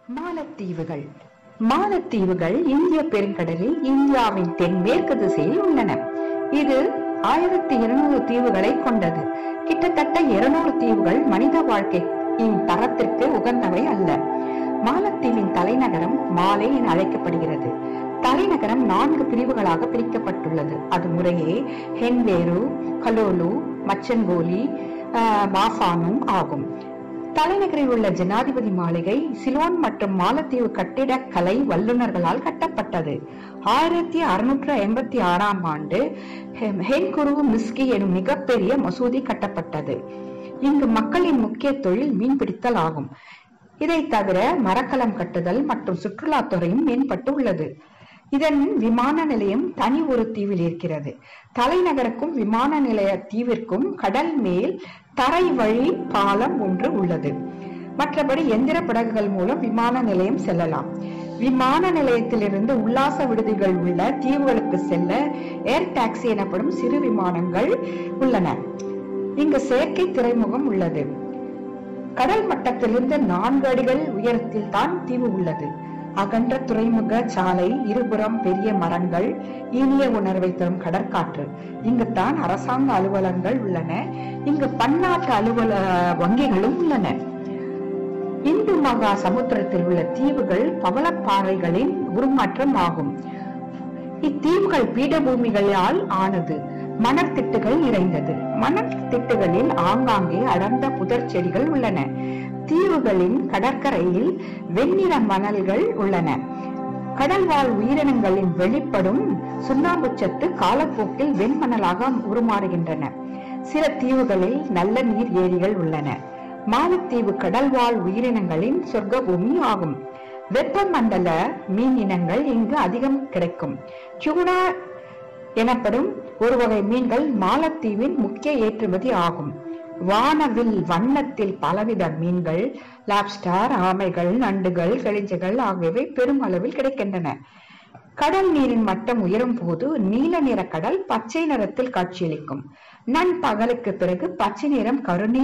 மாலத்தீவுகள். மாலத்தீவுகள் இந்திய பெருங்கடலில் இந்தியாவின் தென்மேற்கு திசையில் உள்ளன. இது 1200 தீவுகளை கொண்டது. கிட்டத்தட்ட 200 தீவுகள் மனித வாழ்க்கையின் தரத்திற்கு உகந்தவை அல்ல. மாலத்தீவின் தலைநகரம் மாலே என அழைக்கப்படுகிறது. தலைநகரம் 4 பிரிவுகளாக பிரிக்கப்பட்டுள்ளது. அது முறையே ஹென்வேரு, கலோலு, மச்சன்கோலி, மாசானு ஆகும். தலைநகரில் உள்ள ஜனாதிபதி மாளிகை சிலோன் மற்றும் மாலத்தீவு கட்டிடக்கலை வல்லுநர்களால் கட்டப்பட்டது. 1686ஆம் ஆண்டு ஹென்குரு மிஸ்கி எனும் மிகப்பெரிய மசூதி கட்டப்பட்டது. இங்கு மக்களின் முக்கிய தொழில் மீன்பிடித்தல் ஆகும். இதை தவிர மரக்கலம் கட்டுதல் மற்றும் சுற்றுலாத்துறையும் மேம்பட்டு உள்ளது. இதன் விமான நிலையம் தனி ஒரு தீவில் இருக்கிறது. தலைநகருக்கும் விமான நிலைய தீவிற்கும் கடல் மேல் தரை வழி பாலம் ஒன்று உள்ளது. மற்றபடி எந்திர படகுகள் மூலம் விமான நிலையம் செல்லலாம். விமான நிலையத்திலிருந்து உல்லாச விடுதிகள் உள்ள தீவுகளுக்கு செல்ல ஏர் டாக்ஸி எனப்படும் சிறு விமானங்கள் உள்ளன. இங்கு செயற்கை துறைமுகம் உள்ளது. கடல் மட்டத்திலிருந்து 4 அடிகள் உயரத்தில் தான் தீவு உள்ளது. அகன்ற துறைமுக சாலை, இருபுறம் பெரிய மரங்கள், இனிய உணர்வை தரும் கடற்காற்று. இங்குத்தான் அரசாங்க அலுவலகங்கள் உள்ளன. இங்கு பன்னாட்டு வங்கிகளும் உள்ளன. இந்து மகா சமுத்திரத்தில் உள்ள தீவுகள் பவளப்பாறைகளின் உருமாற்றம் ஆகும். இத்தீவுகள் பீடபூமிகளால் ஆனது. மணற்திட்டுகள் நிறைந்தது. மணற்திட்டுகளில் ஆங்காங்கே அடர்ந்த புதர் செடிகள் உள்ளன. தீவுகளின் கடற்கரையில் வெண்ணிற மணல்கள் உள்ளன. கடல்வாழ் உயிரினங்களின் வெளிப்படும் சுண்ணாம்புச்சத்து காலப்போக்கில் வெண்மணலாக உருமாறுகின்றன. சில தீவுகளில் நல்ல நீர் ஏரிகள் உள்ளன. மாலத்தீவு கடல்வாழ் உயிரினங்களின் சொர்க்க பூமி ஆகும். வெப்பமண்டல மீன் இனங்கள் இங்கு அதிகம் கிடைக்கும். டியூனா எனப்படும் ஒரு வகை மீன்கள் மாலத்தீவின் முக்கிய ஏற்றுமதி ஆகும். வானவில் வண்ணத்தில் பலவித மீன்கள், லாப்ஸ்டர், ஆமைகள், நண்டுகள், கெளிஞ்சைகள் ஆகியவை பெருமளவில் கிடைக்கின்றன. கடல் நீரின் மட்டம் உயரும் போது நீல நிற கடல் பச்சை நிறத்தில் காட்சியளிக்கும். நண்பகலுக்கு பிறகு பச்சை நிறம்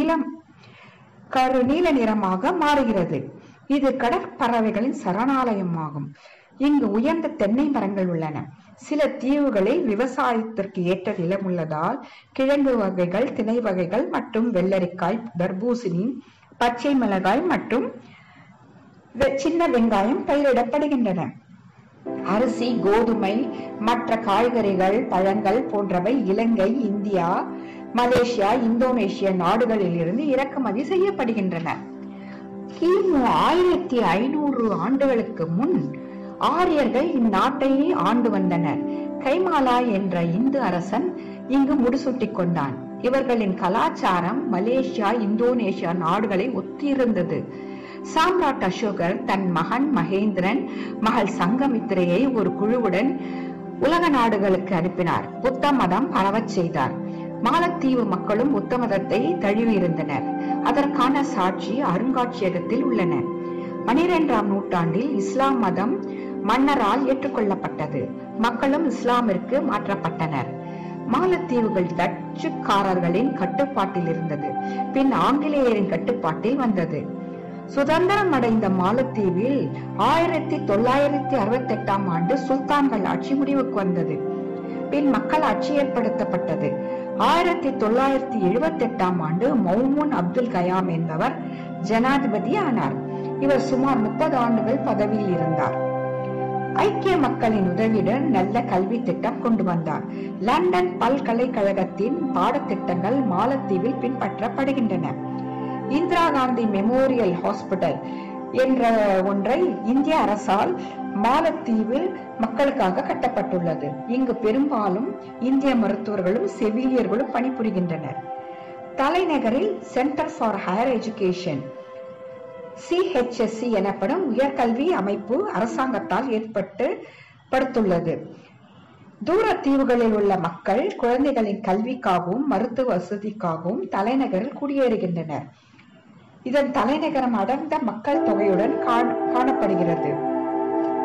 கருநீல நிறமாக மாறுகிறது. இது கடற்பறவைகளின் சரணாலயமாகும். இங்கு உயர்ந்த தென்னை மரங்கள் உள்ளன. சில தீவுகளில் விவசாயத்திற்கு ஏற்ற நிலம் உள்ளதால் கிழங்கு வகைகள், திணை வகைகள் மற்றும் வெள்ளரிக்காய், தர்பூசணி, பச்சை மிளகாய் மற்றும் சின்ன வெங்காயம் பயிரிடப்படுகின்றன. அரிசி, கோதுமை, மற்ற காய்கறிகள், பழங்கள் போன்றவை இலங்கை, இந்தியா, மலேசியா, இந்தோனேஷியா நாடுகளில் இருந்து இறக்குமதி செய்யப்படுகின்றன. கிமு 1500 ஆண்டுகளுக்கு முன் ஆரியர்கள் இந்நாட்டை ஆண்டு வந்தனர். கைமாலா என்ற இந்து அரசன் இங்கு முடிசூட்டி கொண்டான். இவர்களின் கலாச்சாரம் மலேசியா, இந்தோனேஷியா நாடுகளை ஒத்திருந்தது. சாம்ராட் அசோகர் தன் மகன் மகேந்திரன், மகள் சங்கமித்திரையை ஒரு குழுவுடன் உலக நாடுகளுக்கு அனுப்பினார். புத்த மதம் பரவச் செய்தார். மாலத்தீவு மக்களும் புத்த மதத்தை தழுவியிருந்தனர். அதற்கான சாட்சி அருங்காட்சியகத்தில் உள்ளன. 12ஆம் நூற்றாண்டில் இஸ்லாம் மதம் மன்னரால் ஏற்றுக்கொள்ளப்பட்டது. மக்களும் இஸ்லாமிற்கு மாற்றப்பட்டனர். மாலத்தீவுகள் டச்சுக்காரர்களின் கட்டுப்பாட்டில் இருந்தது. பின் ஆங்கிலேயரின் கட்டுப்பாட்டில் வந்தது. சுதந்திரம் அடைந்த மாலத்தீவில் 1968ஆம் ஆண்டு சுல்தான்கள் ஆட்சி முடிவுக்கு வந்தது. பின் மக்களாட்சி ஏற்படுத்தப்பட்டது. 1978ஆம் ஆண்டு மௌமூன் அப்துல் கயாம் என்பவர் ஜனாதிபதி ஆனார். இவர் சுமார் 30 ஆண்டுகள் பதவியில் இருந்தார். ஐக்கிய மக்களின் உதவியுடன் நல்ல கல்வி திட்டம் கொண்டு வந்தார். லண்டன் பல்கலைக்கழகத்தின் பாடத்திட்டங்கள் மாலத்தீவில் பின்பற்றப்படுகின்றன. இந்திரா காந்தி மெமோரியல் ஹாஸ்பிட்டல் என்ற ஒன்றை இந்திய அரசால் மாலத்தீவில் மக்களுக்காக கட்டப்பட்டுள்ளது. இங்கு பெரும்பாலும் இந்திய மருத்துவர்களும் செவிலியர்களும் பணிபுரிகின்றனர். தலைநகரில் centre for higher education CHSC எனப்படும் உயர்கல்வி அமைப்பு அரசாங்கத்தால் ஏற்படுத்தப்பட்டுள்ளது. தூர தீவுகளில் உள்ள மக்கள் குழந்தைகளின் கல்விக்காகவும் மருத்துவ வசதிக்காகவும் தலைநகரில் குடியேறுகின்றனர். இதன் தலைநகரம் அடர்ந்த மக்கள் தொகையுடன் காணப்படுகிறது.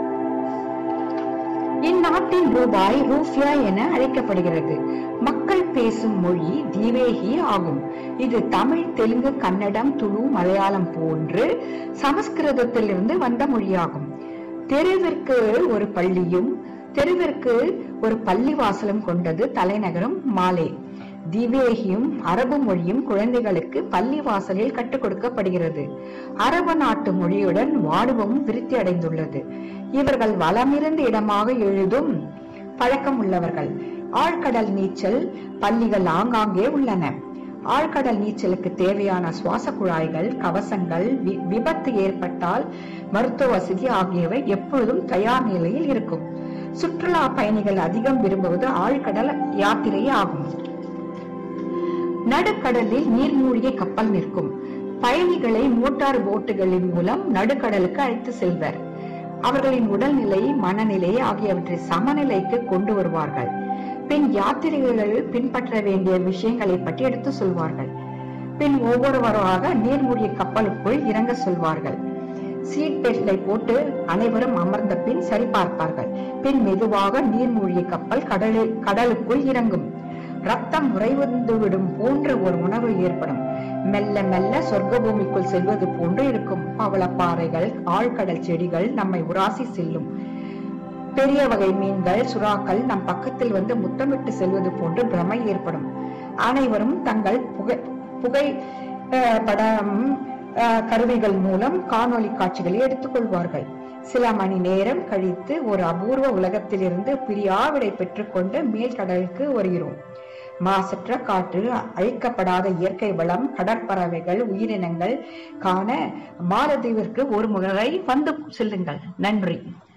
இந்நாட்டின் ரூபாய் ரூபியா என அழைக்கப்படுகிறது. மக்கள் பேசும் மொழி திவேகி ஆகும். இது தமிழ், தெலுங்கு, கன்னடம், துளு, மலையாளம் போன்று சமஸ்கிருதத்திலிருந்து வந்த மொழியாகும். தெருவிற்கு ஒரு பள்ளியும் தெருவிற்கு ஒரு பள்ளிவாசலும் கொண்டது தலைநகரம் மாலே. திவேகியும் அரபு மொழியும் குழந்தைகளுக்கு பள்ளி வாசலில் கற்றுக் கொடுக்கப்படுகிறது. அரபு நாட்டு மொழியுடன் வாணிபமும் விருத்தி அடைந்துள்ளது. இவர்கள் வளமிருந்த இடமாக எழுதும் பழக்கம் உள்ளவர்கள். ஆழ்கடல் நீச்சல் பள்ளிகள் ஆங்காங்கே உள்ளன. ஆழ்கடல் நீச்சலுக்கு தேவையான சுவாச குழாய்கள், கவசங்கள், விபத்து ஏற்பட்டால் மருத்துவ வசதி ஆகியவை எப்பொழுதும் தயார் நிலையில் இருக்கும். சுற்றுலா பயணிகள் அதிகம் விரும்புவது ஆழ்கடல் யாத்திரை ஆகும். நடுக்கடலில் நீர்மூழ்கிய கப்பல் நிற்கும். பயணிகளை மோட்டார் போட்டுகளின் மூலம் நடுக்கடலுக்கு அழைத்து செல்வர். அவர்களின் உடல்நிலை, மனநிலை ஆகியவற்றை சமநிலைக்கு கொண்டு வருவார்கள். பின் யாத்திரிகள் பின்பற்ற வேண்டிய விஷயங்களை பற்றி எடுத்து சொல்வார்கள். பின் ஒவ்வொருவராக நீர்மூழ்கிய கப்பலுக்குள் இறங்க சொல்வார்கள். சீட் பெல்ட்டை போட்டு அனைவரும் அமர்ந்த பின் சரிபார்ப்பார்கள். பின் மெதுவாக நீர்மூழ்கிய கப்பல் கடலுக்குள் இறங்கும். ரத்தம் உறைந்துவிடும் போன்ற ஒரு உணர்வு ஏற்படும். மெல்ல மெல்ல சொர்க்க பூமிக்குள் செல்வது போன்று இருக்கும். பவளப்பாறைகள், ஆழ்கடல் செடிகள் நம்மை உராசி செல்லும். பெரிய வகை மீன்கள், சுறாக்கள் நம் பக்கத்தில் வந்து முத்தமிட்டு செல்வது போன்று பிரமை ஏற்படும். அனைவரும் தங்கள் புகைப்படம் கருவிகள் மூலம் காணொலி காட்சிகளை எடுத்துக் கொள்வார்கள். சில மணி நேரம் கழித்து ஒரு அபூர்வ உலகத்திலிருந்து பிரியாவிடை பெற்றுக்கொண்டு மேல் கடலுக்கு வருகிறோம். மாசற்ற காற்று, அழிக்கப்படாத இயற்கை வளம், கடற்பறவைகள், உயிரினங்கள் காண மாலத்தீவிற்கு ஒரு முறை வந்து செல்லுங்கள். நன்றி.